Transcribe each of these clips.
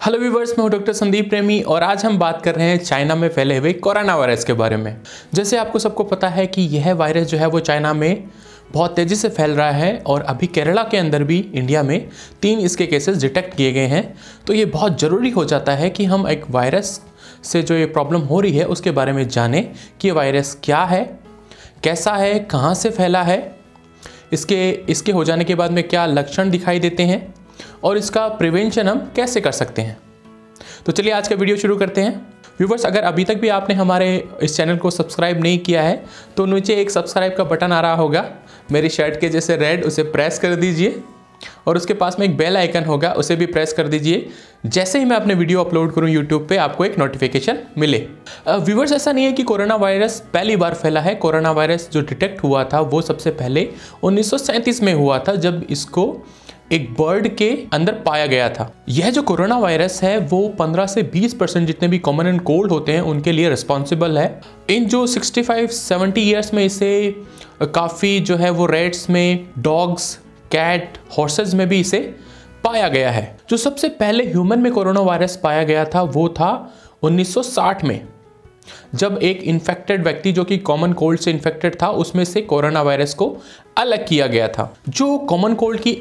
Hello viewers, मैं हूं doctor Sandeep प्रेमी और आज हम बात कर रहे हैं चाइना में फैले हुए कोरोना वायरस के बारे में। जैसे आपको सबको पता है कि यह वायरस जो है वो चाइना में बहुत तेज़ी से फैल रहा है और अभी केरला के अंदर भी इंडिया में 3 इसके केसेस डिटेक्ट किए गए हैं। तो ये बहुत ज़रूरी हो जाता है कि हम एक वायरस से जो ये प्रॉब्लम हो रही है उसके बारे में जानें कि ये वायरस क्या है, कैसा है, कहाँ से फैला है, इसके हो जाने के बाद में क्या लक्षण दिखाई देते हैं और इसका प्रिवेंशन हम कैसे कर सकते हैं। तो चलिए आज का वीडियो शुरू करते हैं। व्यूवर्स, अगर अभी तक भी आपने हमारे इस चैनल को सब्सक्राइब नहीं किया है तो नीचे एक सब्सक्राइब का बटन आ रहा होगा मेरी शर्ट के जैसे रेड, उसे प्रेस कर दीजिए और उसके पास में एक बेल आइकन होगा, उसे भी प्रेस कर दीजिए। जैसे ही मैं अपने वीडियो अपलोड करूं यूट्यूब पे आपको एक नोटिफिकेशन मिले। व्यूवर्स, ऐसा नहीं है कि कोरोना वायरस पहली बार फैला है। कोरोना वायरस जो डिटेक्ट हुआ था वो सबसे पहले 1937 में हुआ था, जब इसको एक बर्ड के अंदर पाया गया था। यह जो कोरोना वायरस है वो 15 से 20% जितने भी कॉमन एंड कोल्ड होते हैं उनके लिए रिस्पॉन्सिबल है। इन जो 65-70 ईयर्स में इसे काफ़ी जो है वो रेट्स में, डॉग्स, कैट, हॉर्सेस में भी इसे पाया गया है। जो सबसे पहले ह्यूमन में कोरोना वायरस पाया गया था वो था 1960 में, जब एक इन्फेक्टेड व्यक्ति जो कि कॉमन कोल्ड से इन्फेक्टेड था उसमें से कोरोना वायरस को अलग किया गया था। जो कॉमन कोल्ड की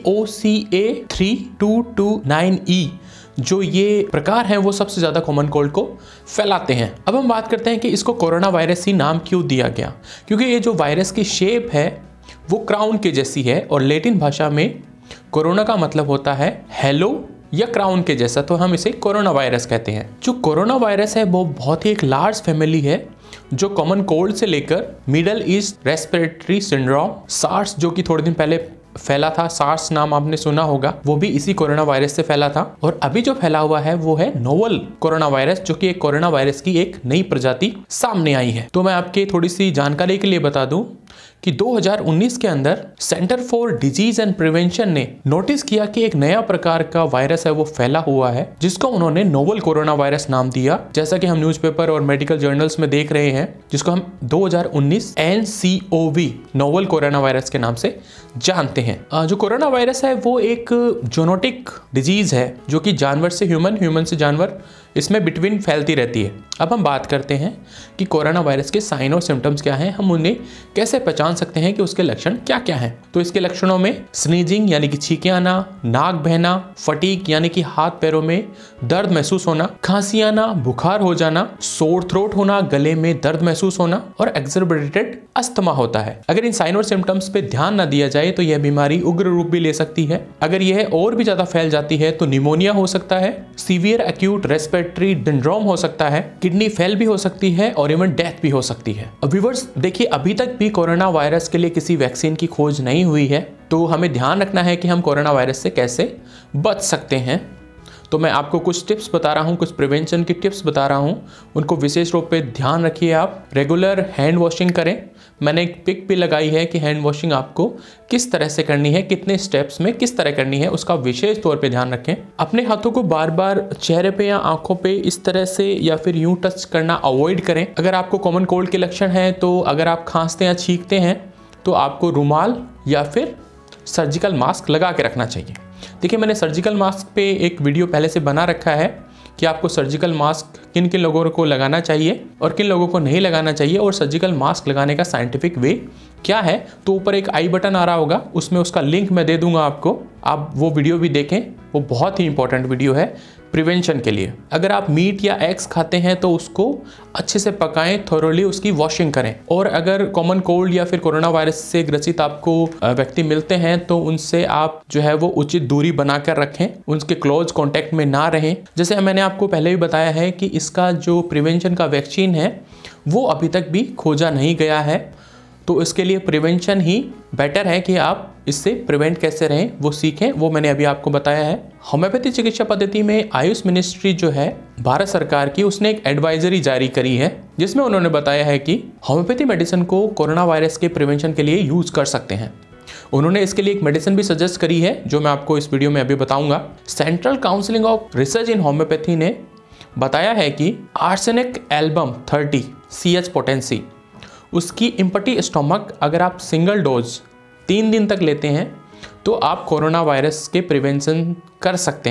OCA3229E जो ये प्रकार हैं वो सबसे ज़्यादा कॉमन कोल्ड को फैलाते हैं। अब हम बात करते हैं कि इसको कोरोना वायरस ही नाम क्यों दिया गया, क्योंकि ये जो वायरस की शेप है वो क्राउन के जैसी है और लैटिन भाषा में कोरोना का मतलब होता है हेलो या क्राउन के जैसा, तो हम इसे कोरोना वायरस कहते हैं। जो कोरोना वायरस है वो बहुत ही एक लार्ज फैमिली है जो कॉमन कोल्ड से लेकर middle east respiratory syndrome, SARS जो कि थोड़े दिन पहले फैला था, सार्स नाम आपने सुना होगा, वो भी इसी कोरोना वायरस से फैला था। और अभी जो फैला हुआ है वो है नोवल कोरोना वायरस, जो कि एक कोरोना वायरस की एक नई प्रजाति सामने आई है। तो मैं आपके थोड़ी सी जानकारी के लिए बता दूं कि 2019 के अंदर centre for disease and prevention ने नोटिस किया कि एक नया प्रकार का वायरस है वो फैला हुआ है, जिसको उन्होंने नोवल कोरोना वायरस नाम दिया। जैसा कि हम न्यूज़पेपर और मेडिकल जर्नल्स में देख रहे हैं, जिसको हम 2019 NCOV नोवल कोरोना वायरस के नाम से जानते हैं। जो कोरोना वायरस है वो एक जोनोटिक डिजीज है जो कि जानवर से ह्यूमन, ह्यूमन से जानवर, इसमें बिटवीन फैलती रहती है। अब हम बात करते हैं कि कोरोना वायरस के साइन और सिम्टम्स क्या हैं, हम उन्हें कैसे पहचान सकते हैं कि उसके लक्षण क्या क्या हैं। तो इसके लक्षणों में स्नीजिंग यानी कि छींकें आना, नाक बहना, फटीग यानी कि हाथ पैरों में दर्द महसूस होना, खांसी आना, बुखार हो जाना, सोर थ्रोट होना, गले में दर्द महसूस होना और एक्सरबेटेड अस्थमा होता है। अगर इन साइन और सिम्टम्स पे ध्यान न दिया जाए तो यह बीमारी उग्र रूप भी ले सकती है। अगर यह और भी ज्यादा फैल जाती है तो निमोनिया हो सकता है, सीवियर एक्यूट रेस्पिरेटरी सिंड्रोम हो सकता है, किडनी फेल भी हो सकती है और इवन डेथ भी हो सकती है। व्यूअर्स देखिए, अभी तक भी कोरोना वायरस के लिए किसी वैक्सीन की खोज नहीं हुई है, तो हमें ध्यान रखना है कि हम कोरोना वायरस से कैसे बच सकते हैं। तो मैं आपको कुछ टिप्स बता रहा हूँ, कुछ प्रिवेंशन की टिप्स बता रहा हूँ, उनको विशेष रूप पे ध्यान रखिए। आप रेगुलर हैंड वॉशिंग करें। मैंने एक पिक भी लगाई है कि हैंड वॉशिंग आपको किस तरह से करनी है, कितने स्टेप्स में किस तरह करनी है, उसका विशेष तौर पे ध्यान रखें। अपने हाथों को बार बार चेहरे पे या आंखों पे इस तरह से या फिर यूं टच करना अवॉइड करें। अगर आपको कॉमन कोल्ड के लक्षण हैं तो अगर आप खांसते या छींकते हैं तो आपको रुमाल या फिर सर्जिकल मास्क लगा के रखना चाहिए। देखिए, मैंने सर्जिकल मास्क पे एक वीडियो पहले से बना रखा है कि आपको सर्जिकल मास्क किन किन लोगों को लगाना चाहिए और किन लोगों को नहीं लगाना चाहिए और सर्जिकल मास्क लगाने का साइंटिफिक वे क्या है। तो ऊपर एक आई बटन आ रहा होगा, उसमें उसका लिंक मैं दे दूंगा आपको, आप वो वीडियो भी देखें। वो बहुत ही इंपॉर्टेंट वीडियो है प्रिवेंशन के लिए। अगर आप मीट या एग्स खाते हैं तो उसको अच्छे से पकाएं, थोरोली उसकी वॉशिंग करें। और अगर कॉमन कोल्ड या फिर कोरोना वायरस से ग्रसित आपको व्यक्ति मिलते हैं तो उनसे आप जो है वो उचित दूरी बनाकर रखें, उनके क्लोज कांटेक्ट में ना रहें। जैसे मैंने आपको पहले भी बताया है कि इसका जो प्रिवेंशन का वैक्सीन है वो अभी तक भी खोजा नहीं गया है, तो इसके लिए प्रिवेंशन ही बेटर है कि आप इससे प्रिवेंट कैसे रहें वो सीखें। वो मैंने अभी आपको बताया है। होम्योपैथी चिकित्सा पद्धति में आयुष मिनिस्ट्री जो है भारत सरकार की, उसने एक एडवाइजरी जारी करी है जिसमें उन्होंने बताया है कि होम्योपैथी मेडिसिन को कोरोना वायरस के प्रिवेंशन के लिए यूज कर सकते हैं। उन्होंने इसके लिए एक मेडिसिन भी सजेस्ट करी है जो मैं आपको इस वीडियो में अभी बताऊंगा। Central council of research in homeopathy ने बताया है कि आर्सेनिक एल्बम 30 CH पोटेंसी, उसकी इम्पटी स्टोमक अगर आप सिंगल डोज 3 दिन तक लेते हैं तो आप कोरोना वायरस के प्रिवेंशन कर सकते हैं।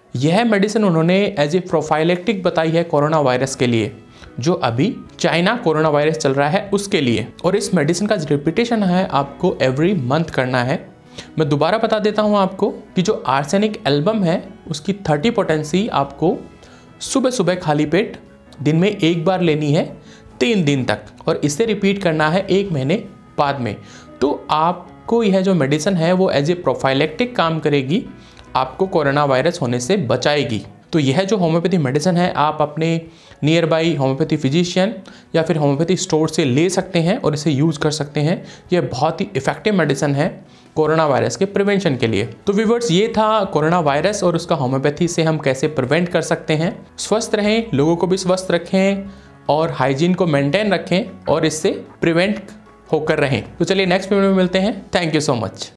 यह मेडिसिन उन्होंने एज ए प्रोफाइलेक्टिक बताई है कोरोना वायरस के लिए, जो अभी चाइना कोरोना वायरस चल रहा है उसके लिए। और इस मेडिसिन का रिपीटेशन है आपको एवरी मंथ करना है। मैं दोबारा बता देता हूँ आपको कि जो आर्सेनिक एल्बम है उसकी 30 पोटेंसी आपको सुबह सुबह खाली पेट दिन में 1 बार लेनी है 3 दिन तक, और इसे रिपीट करना है 1 महीने बाद में। तो आपको यह जो मेडिसिन है वो एज ए प्रोफाइलेक्टिक काम करेगी, आपको कोरोना वायरस होने से बचाएगी। तो यह जो होम्योपैथी मेडिसिन है आप अपने नियर बाई होम्योपैथी फिजिशियन या फिर होम्योपैथी स्टोर से ले सकते हैं और इसे यूज़ कर सकते हैं। यह बहुत ही इफेक्टिव मेडिसिन है कोरोना वायरस के प्रिवेंशन के लिए। तो व्यूअर्स, ये था कोरोना वायरस और उसका होम्योपैथी से हम कैसे प्रिवेंट कर सकते हैं। स्वस्थ रहें, लोगों को भी स्वस्थ रखें और हाइजीन को मेंटेन रखें और इससे प्रिवेंट होकर रहें। तो चलिए नेक्स्ट वीडियो में मिलते हैं। Thank you so much.